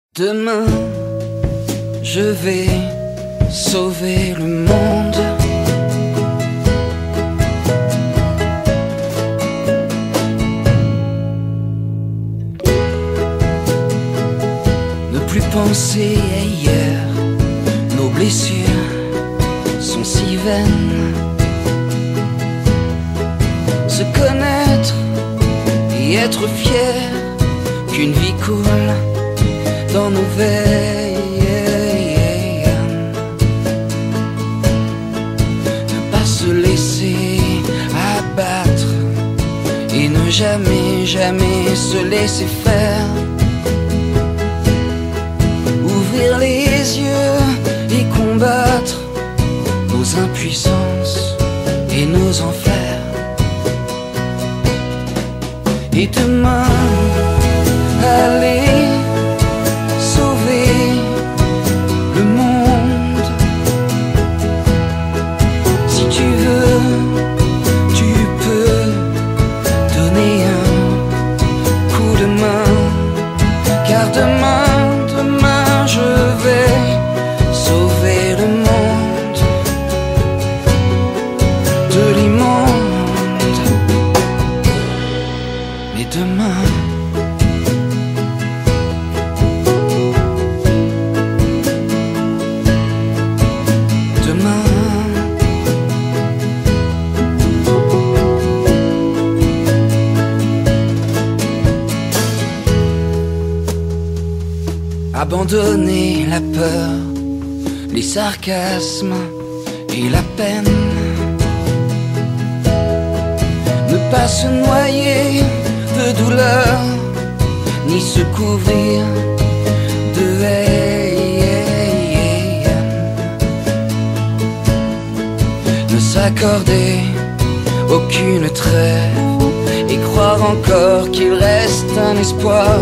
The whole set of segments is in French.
Demain, je vais sauver le monde. Ne plus penser à hier, nos blessures sont si vaines. Se connaître et être fier qu'une vie coule dans nos veilles. Ne pas se laisser abattre et ne jamais, jamais se laisser faire. Ouvrir les yeux et combattre nos impuissances et nos enfers. Et demain, aller le monde. Si tu veux, tu peux donner un coup de main. Car demain, demain, je vais sauver le monde de l'immonde. Mais demain, abandonner la peur, les sarcasmes et la peine. Ne pas se noyer de douleur, ni se couvrir de haine. Ne s'accorder aucune trêve et croire encore qu'il reste un espoir.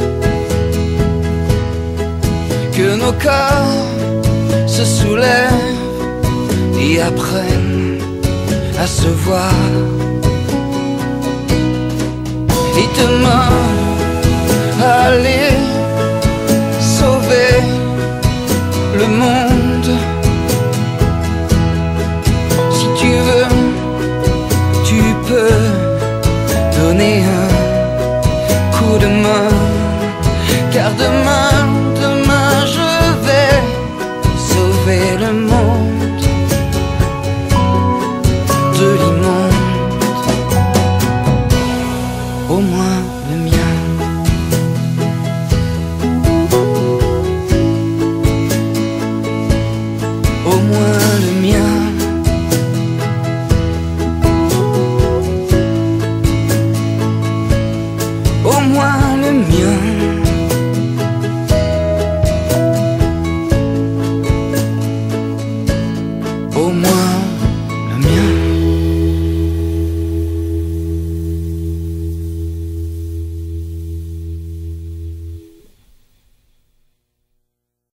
Que nos corps se soulèvent et apprennent à se voir. Et demain, allez